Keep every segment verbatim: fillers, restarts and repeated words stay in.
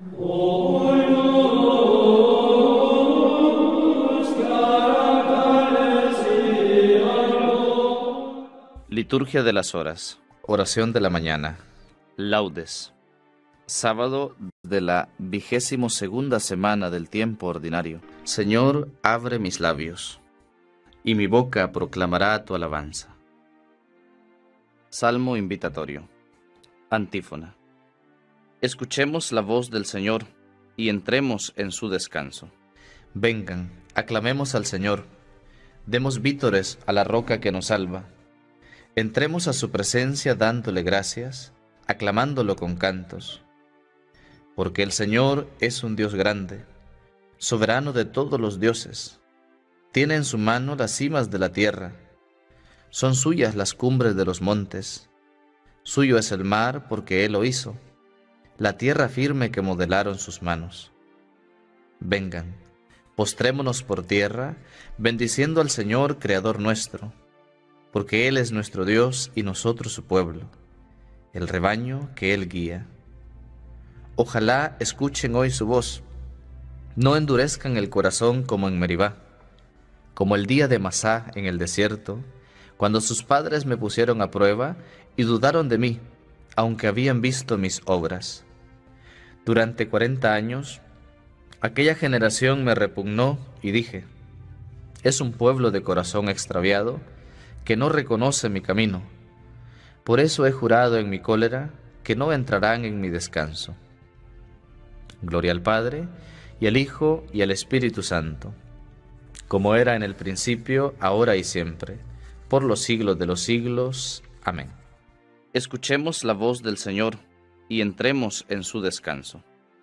Liturgia de las horas. Oración de la mañana. Laudes. Sábado de la vigésimo segunda semana del tiempo ordinario. Señor, abre mis labios, y mi boca proclamará tu alabanza. Salmo invitatorio. Antífona. Escuchemos la voz del Señor, y entremos en su descanso. Vengan, aclamemos al Señor, demos vítores a la roca que nos salva. Entremos a su presencia dándole gracias, aclamándolo con cantos. Porque el Señor es un Dios grande, soberano de todos los dioses. Tiene en su mano las cimas de la tierra. Son suyas las cumbres de los montes. Suyo es el mar porque Él lo hizo, la tierra firme que modelaron sus manos. Vengan, postrémonos por tierra, bendiciendo al Señor, Creador nuestro, porque Él es nuestro Dios y nosotros su pueblo, el rebaño que Él guía. Ojalá escuchen hoy su voz, no endurezcan el corazón como en Meribá, como el día de Masá en el desierto, cuando sus padres me pusieron a prueba y dudaron de mí, aunque habían visto mis obras. Durante cuarenta años, aquella generación me repugnó y dije, es un pueblo de corazón extraviado que no reconoce mi camino. Por eso he jurado en mi cólera que no entrarán en mi descanso. Gloria al Padre, y al Hijo, y al Espíritu Santo, como era en el principio, ahora y siempre, por los siglos de los siglos. Amén. Escuchemos la voz del Señor, y entremos en su descanso.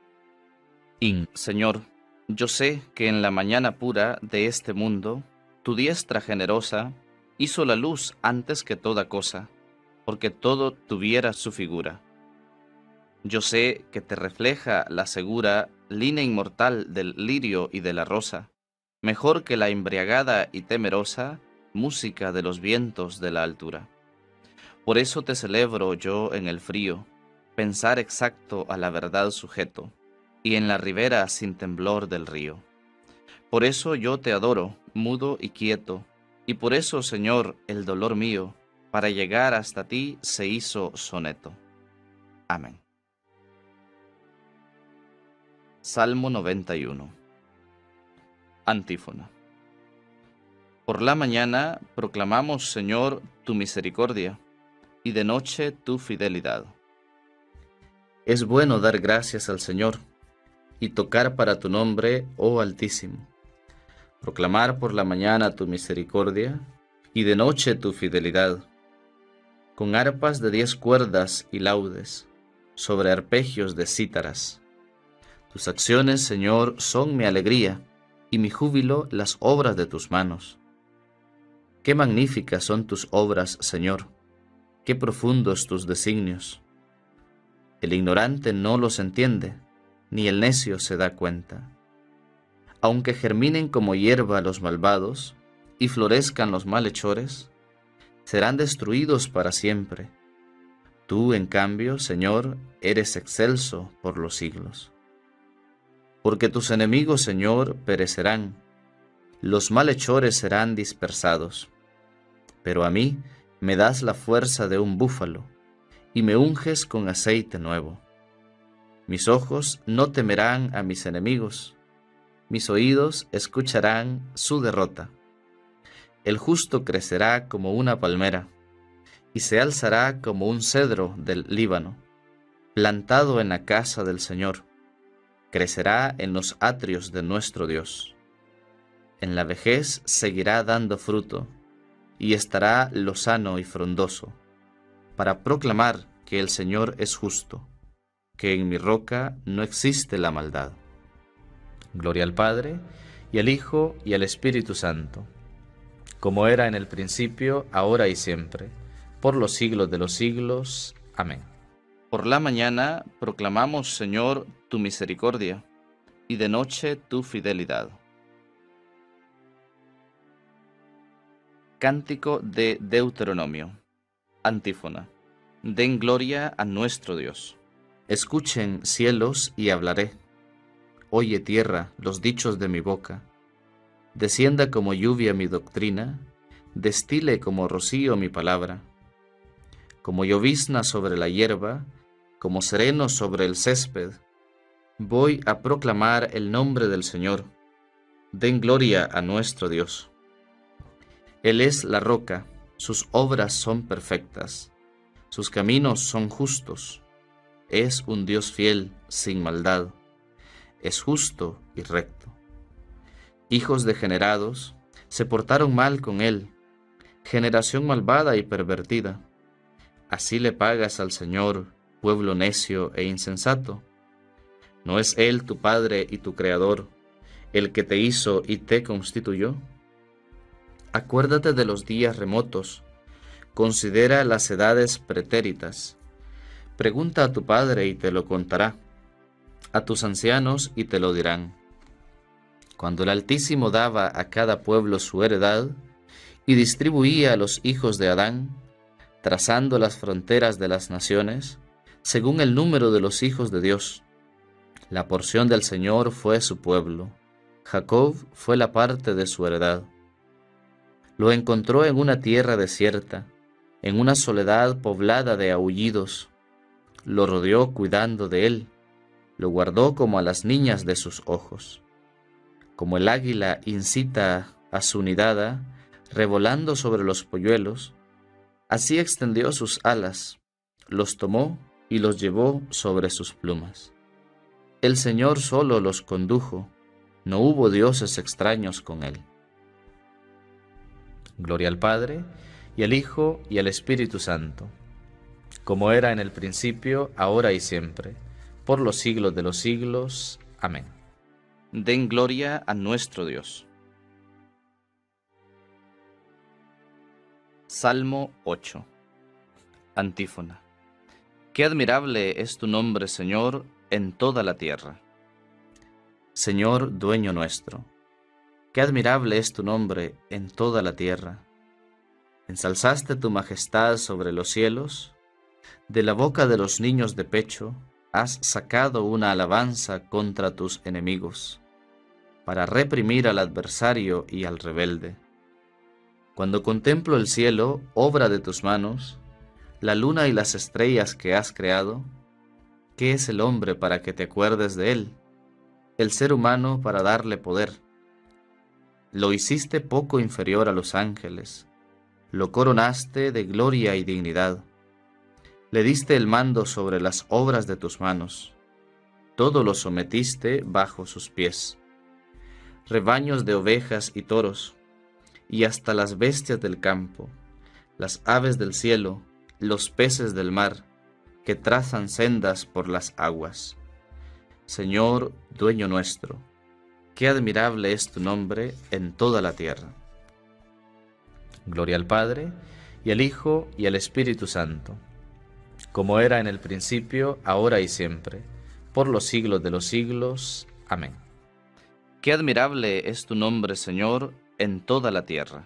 In, Señor, yo sé que en la mañana pura de este mundo, tu diestra generosa hizo la luz antes que toda cosa, porque todo tuviera su figura. Yo sé que te refleja la segura línea inmortal del lirio y de la rosa, mejor que la embriagada y temerosa música de los vientos de la altura. Por eso te celebro yo en el frío, pensar exacto a la verdad sujeto, y en la ribera sin temblor del río. Por eso yo te adoro, mudo y quieto, y por eso, Señor, el dolor mío, para llegar hasta ti se hizo soneto. Amén. Salmo noventa y uno. Antífona. Por la mañana proclamamos, Señor, tu misericordia, y de noche tu fidelidad. Es bueno dar gracias al Señor, y tocar para tu nombre, oh Altísimo. Proclamar por la mañana tu misericordia, y de noche tu fidelidad, con arpas de diez cuerdas y laudes, sobre arpegios de cítaras. Tus acciones, Señor, son mi alegría, y mi júbilo las obras de tus manos. Qué magníficas son tus obras, Señor, qué profundos tus designios. El ignorante no los entiende, ni el necio se da cuenta. Aunque germinen como hierba los malvados, y florezcan los malhechores, serán destruidos para siempre. Tú, en cambio, Señor, eres excelso por los siglos. Porque tus enemigos, Señor, perecerán, los malhechores serán dispersados. Pero a mí me das la fuerza de un búfalo, y me unges con aceite nuevo. Mis ojos no temerán a mis enemigos, mis oídos escucharán su derrota. El justo crecerá como una palmera, y se alzará como un cedro del Líbano, plantado en la casa del Señor. Crecerá en los atrios de nuestro Dios. En la vejez seguirá dando fruto, y estará lozano y frondoso, para proclamar que el Señor es justo, que en mi roca no existe la maldad. Gloria al Padre, y al Hijo, y al Espíritu Santo, como era en el principio, ahora y siempre, por los siglos de los siglos. Amén. Por la mañana proclamamos, Señor, tu misericordia, y de noche tu fidelidad. Cántico de Deuteronomio. Antífona. Den gloria a nuestro Dios. Escuchen cielos y hablaré. Oye tierra los dichos de mi boca. Descienda como lluvia mi doctrina, destile como rocío mi palabra. Como llovizna sobre la hierba, como sereno sobre el césped, voy a proclamar el nombre del Señor. Den gloria a nuestro Dios. Él es la roca, sus obras son perfectas, sus caminos son justos. Es un Dios fiel, sin maldad, es justo y recto. Hijos degenerados se portaron mal con él, generación malvada y pervertida. Así le pagas al Señor, pueblo necio e insensato. ¿No es Él tu Padre y tu Creador, el que te hizo y te constituyó? Acuérdate de los días remotos, considera las edades pretéritas. Pregunta a tu padre y te lo contará, a tus ancianos y te lo dirán. Cuando el Altísimo daba a cada pueblo su heredad y distribuía a los hijos de Adán, trazando las fronteras de las naciones, según el número de los hijos de Dios, la porción del Señor fue su pueblo, Jacob fue la parte de su heredad. Lo encontró en una tierra desierta, en una soledad poblada de aullidos. Lo rodeó cuidando de él, lo guardó como a las niñas de sus ojos. Como el águila incita a su nidada, revolando sobre los polluelos, así extendió sus alas, los tomó y los llevó sobre sus plumas. El Señor solo los condujo, no hubo dioses extraños con él. Gloria al Padre, y al Hijo, y al Espíritu Santo, como era en el principio, ahora y siempre, por los siglos de los siglos. Amén. Den gloria a nuestro Dios. Salmo ocho. Antífona. Qué admirable es tu nombre, Señor, en toda la tierra. Señor, dueño nuestro, qué admirable es tu nombre en toda la tierra. Ensalzaste tu majestad sobre los cielos, de la boca de los niños de pecho has sacado una alabanza contra tus enemigos, para reprimir al adversario y al rebelde. Cuando contemplo el cielo, obra de tus manos, la luna y las estrellas que has creado, ¿qué es el hombre para que te acuerdes de él? El ser humano para darle poder. Lo hiciste poco inferior a los ángeles, lo coronaste de gloria y dignidad. Le diste el mando sobre las obras de tus manos, todo lo sometiste bajo sus pies. Rebaños de ovejas y toros, y hasta las bestias del campo, las aves del cielo, los peces del mar, que trazan sendas por las aguas. Señor, dueño nuestro, qué admirable es tu nombre en toda la tierra. Gloria al Padre, y al Hijo, y al Espíritu Santo, como era en el principio, ahora y siempre, por los siglos de los siglos. Amén. Qué admirable es tu nombre, Señor, en toda la tierra.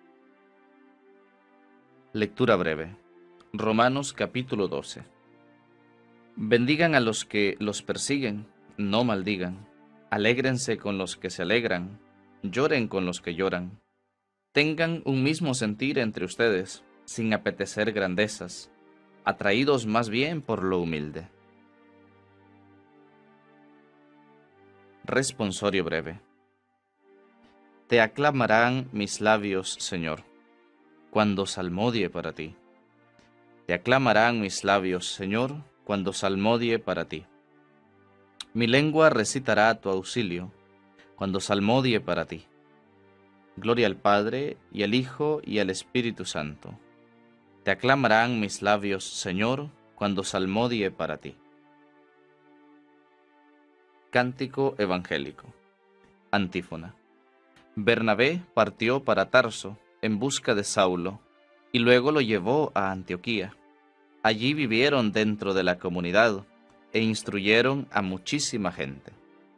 Lectura breve. Romanos capítulo doce. Bendigan a los que los persiguen, no maldigan. Alégrense con los que se alegran, lloren con los que lloran. Tengan un mismo sentir entre ustedes, sin apetecer grandezas, atraídos más bien por lo humilde. Responsorio breve. Te aclamarán mis labios, Señor, cuando salmodie para ti. Te aclamarán mis labios, Señor, cuando salmodie para ti. Mi lengua recitará tu auxilio, cuando salmodie para ti. Gloria al Padre, y al Hijo, y al Espíritu Santo. Te aclamarán mis labios, Señor, cuando salmodie para ti. Cántico evangélico. Antífona. Bernabé partió para Tarso en busca de Saulo, y luego lo llevó a Antioquía. Allí vivieron dentro de la comunidad, e instruyeron a muchísima gente.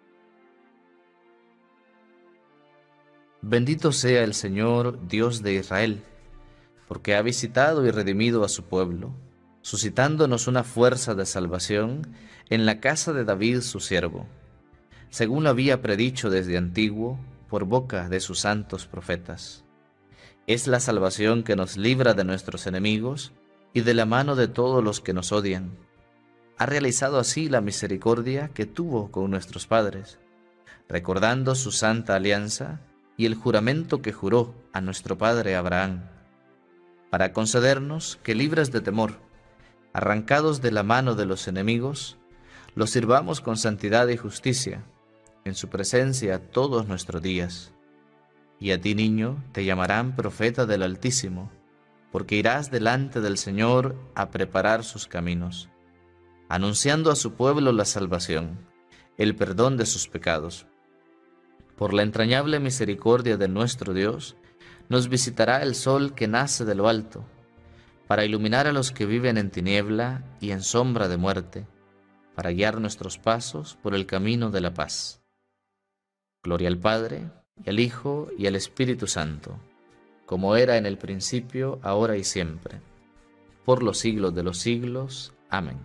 Bendito sea el Señor, Dios de Israel, porque ha visitado y redimido a su pueblo, suscitándonos una fuerza de salvación en la casa de David su siervo, según lo había predicho desde antiguo por boca de sus santos profetas. Es la salvación que nos libra de nuestros enemigos y de la mano de todos los que nos odian. Ha realizado así la misericordia que tuvo con nuestros padres, recordando su santa alianza y el juramento que juró a nuestro padre Abraham, para concedernos que, libres de temor, arrancados de la mano de los enemigos, los sirvamos con santidad y justicia en su presencia todos nuestros días. Y a ti, niño, te llamarán profeta del Altísimo, porque irás delante del Señor a preparar sus caminos, anunciando a su pueblo la salvación, el perdón de sus pecados. Por la entrañable misericordia de nuestro Dios, nos visitará el sol que nace de lo alto, para iluminar a los que viven en tiniebla y en sombra de muerte, para guiar nuestros pasos por el camino de la paz. Gloria al Padre, y al Hijo, y al Espíritu Santo, como era en el principio, ahora y siempre, por los siglos de los siglos. Amén.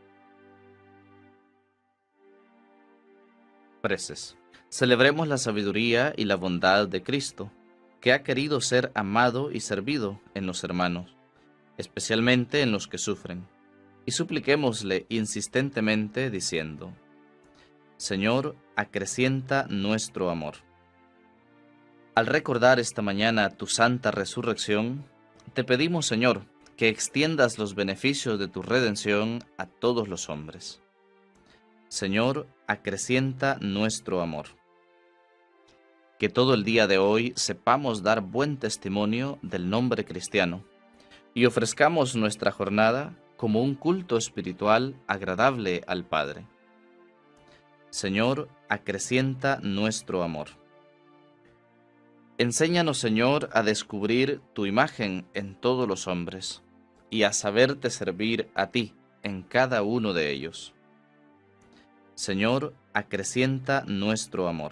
Preces. Celebremos la sabiduría y la bondad de Cristo, que ha querido ser amado y servido en los hermanos, especialmente en los que sufren, y supliquémosle insistentemente diciendo: Señor, acrecienta nuestro amor. Al recordar esta mañana tu santa resurrección, te pedimos, Señor, que extiendas los beneficios de tu redención a todos los hombres. Señor, acrecienta nuestro amor. Que todo el día de hoy sepamos dar buen testimonio del nombre cristiano y ofrezcamos nuestra jornada como un culto espiritual agradable al Padre. Señor, acrecienta nuestro amor. Enséñanos, Señor, a descubrir tu imagen en todos los hombres y a saberte servir a ti en cada uno de ellos. Señor, acrecienta nuestro amor.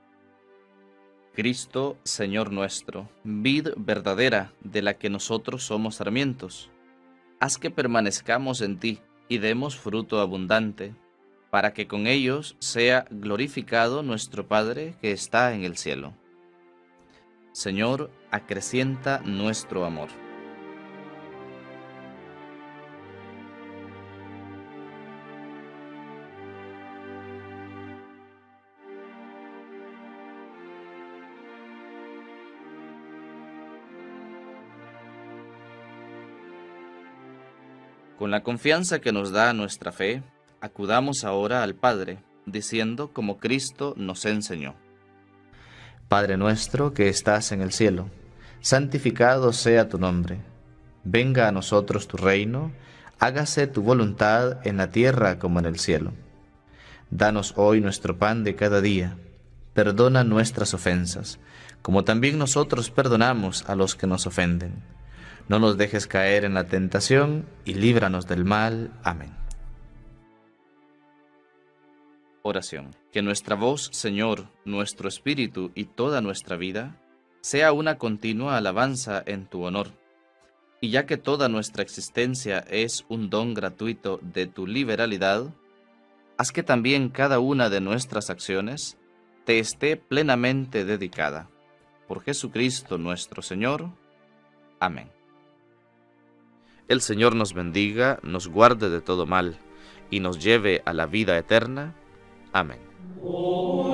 Cristo, Señor nuestro, vid verdadera de la que nosotros somos sarmientos, haz que permanezcamos en ti y demos fruto abundante, para que con ellos sea glorificado nuestro Padre que está en el cielo. Señor, acrecienta nuestro amor. Con la confianza que nos da nuestra fe, acudamos ahora al Padre, diciendo como Cristo nos enseñó: Padre nuestro que estás en el cielo, santificado sea tu nombre. Venga a nosotros tu reino, hágase tu voluntad en la tierra como en el cielo. Danos hoy nuestro pan de cada día. Perdona nuestras ofensas, como también nosotros perdonamos a los que nos ofenden. No nos dejes caer en la tentación y líbranos del mal. Amén. Oración. Que nuestra voz, Señor, nuestro espíritu y toda nuestra vida sea una continua alabanza en tu honor. Y ya que toda nuestra existencia es un don gratuito de tu liberalidad, haz que también cada una de nuestras acciones te esté plenamente dedicada. Por Jesucristo nuestro Señor. Amén. El Señor nos bendiga, nos guarde de todo mal y nos lleve a la vida eterna. Amén.